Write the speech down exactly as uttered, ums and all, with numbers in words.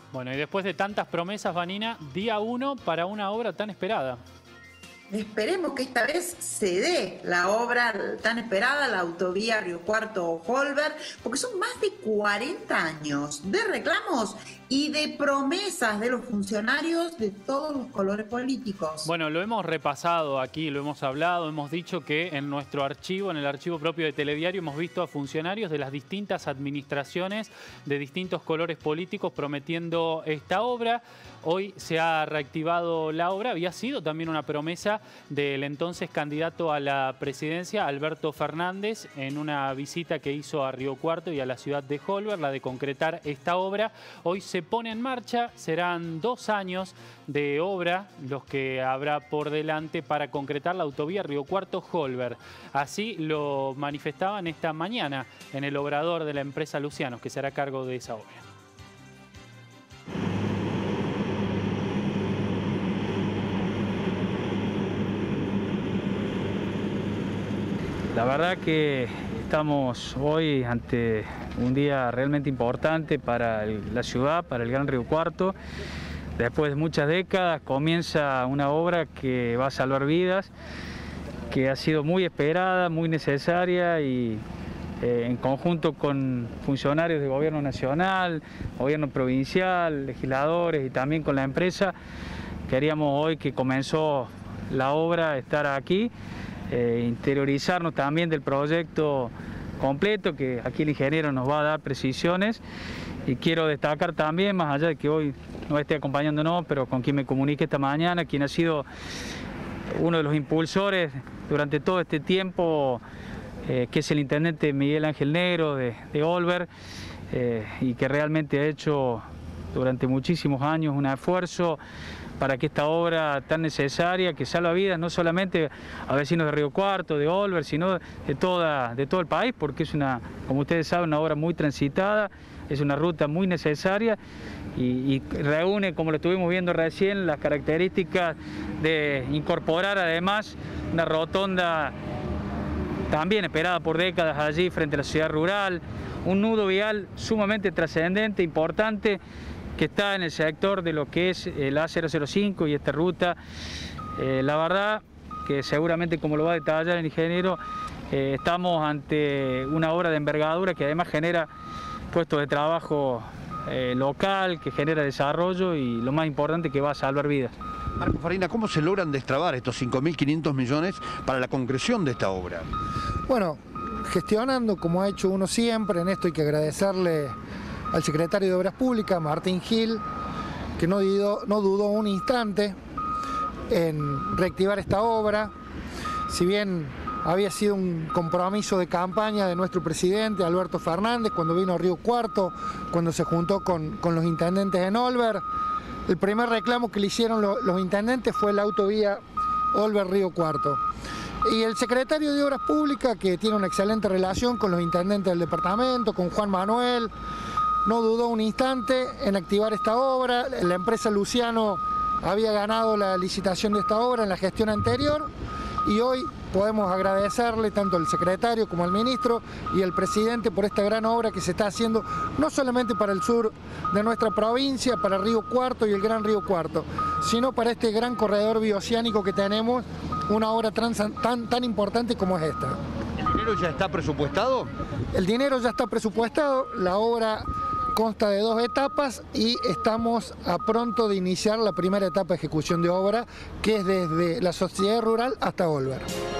Bueno, y después de tantas promesas, Vanina, día uno para una obra tan esperada. Esperemos que esta vez se dé la obra tan esperada, la autovía Río Cuarto-Olver, porque son más de cuarenta años de reclamos y de promesas de los funcionarios de todos los colores políticos. Bueno, lo hemos repasado aquí, lo hemos hablado, hemos dicho que en nuestro archivo, en el archivo propio de Telediario, hemos visto a funcionarios de las distintas administraciones de distintos colores políticos prometiendo esta obra. Hoy se ha reactivado la obra, había sido también una promesa del entonces candidato a la presidencia, Alberto Fernández, en una visita que hizo a Río Cuarto y a la ciudad de Olver, la de concretar esta obra. Hoy se pone en marcha, serán dos años de obra los que habrá por delante para concretar la autovía Río Cuarto-Olver. Así lo manifestaban esta mañana en el obrador de la empresa Lucianos, que se hará cargo de esa obra. La verdad que estamos hoy ante un día realmente importante para el, la ciudad, para el Gran Río Cuarto. Después de muchas décadas comienza una obra que va a salvar vidas, que ha sido muy esperada, muy necesaria y eh, en conjunto con funcionarios del gobierno nacional, gobierno provincial, legisladores y también con la empresa, queríamos hoy que comenzó la obra estar aquí. Eh, interiorizarnos también del proyecto completo, que aquí el ingeniero nos va a dar precisiones, y quiero destacar también, más allá de que hoy no esté acompañándonos, pero con quien me comuniqué esta mañana, quien ha sido uno de los impulsores durante todo este tiempo, eh, que es el intendente Miguel Ángel Negro de, de Olver, eh, y que realmente ha hecho durante muchísimos años un esfuerzo para que esta obra tan necesaria, que salva vidas no solamente a vecinos de Río Cuarto, de Olver, sino de, toda, de todo el país, porque es una, como ustedes saben, una obra muy transitada, es una ruta muy necesaria y, y reúne, como lo estuvimos viendo recién, las características de incorporar además una rotonda también esperada por décadas allí frente a la ciudad rural, un nudo vial sumamente trascendente, importante, que está en el sector de lo que es el A cero cero cinco y esta ruta. Eh, la verdad que seguramente, como lo va a detallar el ingeniero, eh, estamos ante una obra de envergadura que además genera puestos de trabajo eh, local, que genera desarrollo y lo más importante, que va a salvar vidas. Marco Farina, ¿cómo se logran destrabar estos cinco mil quinientos millones para la concreción de esta obra? Bueno, gestionando como ha hecho uno siempre, en esto hay que agradecerle al secretario de Obras Públicas, Martín Gil, que no dudó, no dudó un instante en reactivar esta obra. Si bien había sido un compromiso de campaña de nuestro presidente Alberto Fernández cuando vino a Río Cuarto, cuando se juntó con, con los intendentes en Olver, el primer reclamo que le hicieron lo, los intendentes fue la autovía Olver-Río Cuarto. Y el secretario de Obras Públicas, que tiene una excelente relación con los intendentes del departamento, con Juan Manuel, no dudó un instante en activar esta obra. La empresa Luciano había ganado la licitación de esta obra en la gestión anterior y hoy podemos agradecerle tanto al secretario como al ministro y al presidente por esta gran obra que se está haciendo no solamente para el sur de nuestra provincia, para Río Cuarto y el Gran Río Cuarto, sino para este gran corredor bioceánico que tenemos, una obra trans, tan, tan importante como es esta. ¿El dinero ya está presupuestado? El dinero ya está presupuestado, la obra consta de dos etapas y estamos a pronto de iniciar la primera etapa de ejecución de obra, que es desde la sociedad rural hasta Olver.